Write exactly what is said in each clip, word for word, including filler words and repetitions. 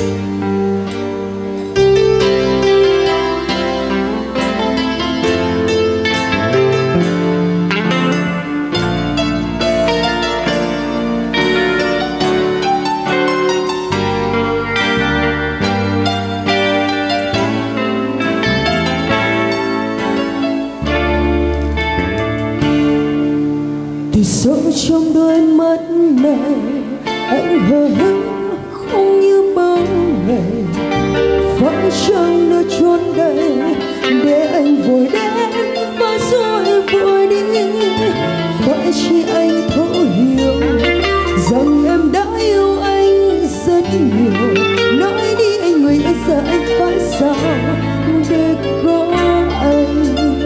Thì sâu trong đôi mắt này anh hờ hững không như bao ngày, phải chăng nơi chốn đây để anh vội đến và rồi vội đi. Phải chỉ anh thấu hiểu rằng em đã yêu anh rất nhiều. Nói đi anh người anh giờ anh phải sao để có anh.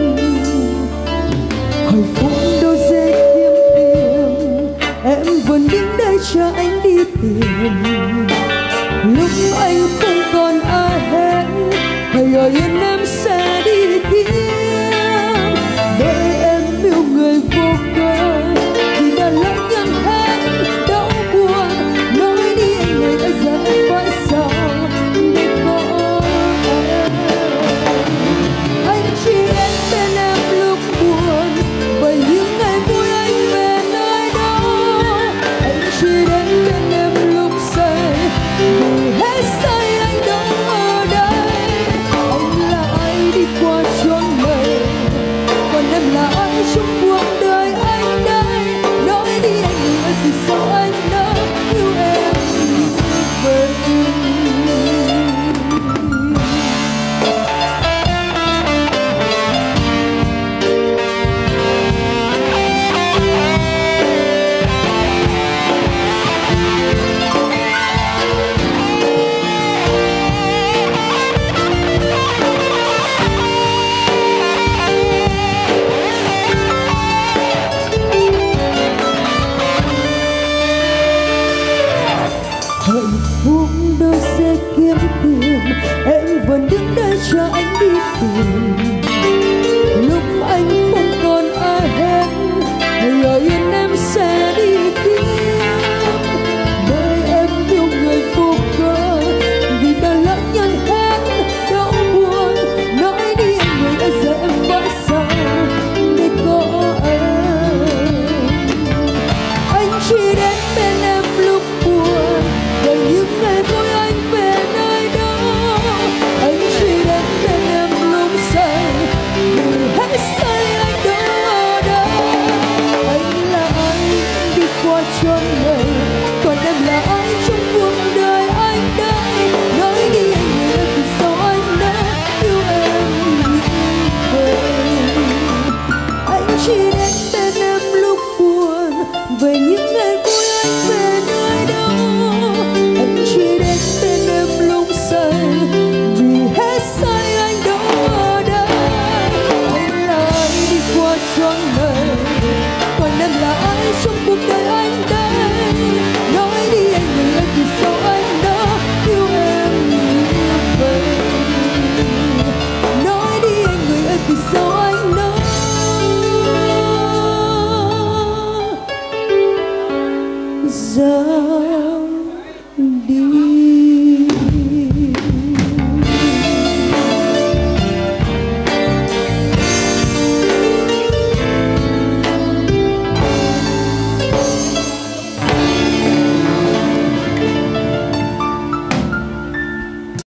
Hạnh phúc đâu dễ em vẫn đứng đây chờ anh đi tìm. Lúc anh không còn ai hết, hãy ở yên em sẽ đi tìm. Bởi em yêu người vô cớ thì đã lỡ nhận hết đau buồn. Nói đi anh người đã giờ em phải sao để có em. Anh chỉ đến bên em lúc buồn, bởi những ngày vui anh về nơi đó. Chỉ đến bên em lúc say, vì hết say anh đâu ở đây. Anh là ai đi qua chốn này, còn em là ai trong cuộc đời anh đây. Nói đi anh người thì sao anh đã yêu em vậy. Hạnh phúc đâu sẽ kiếm tìm, em vẫn đứng đây chờ anh đi tìm. Lúc anh không còn ai hết, hãy ở yên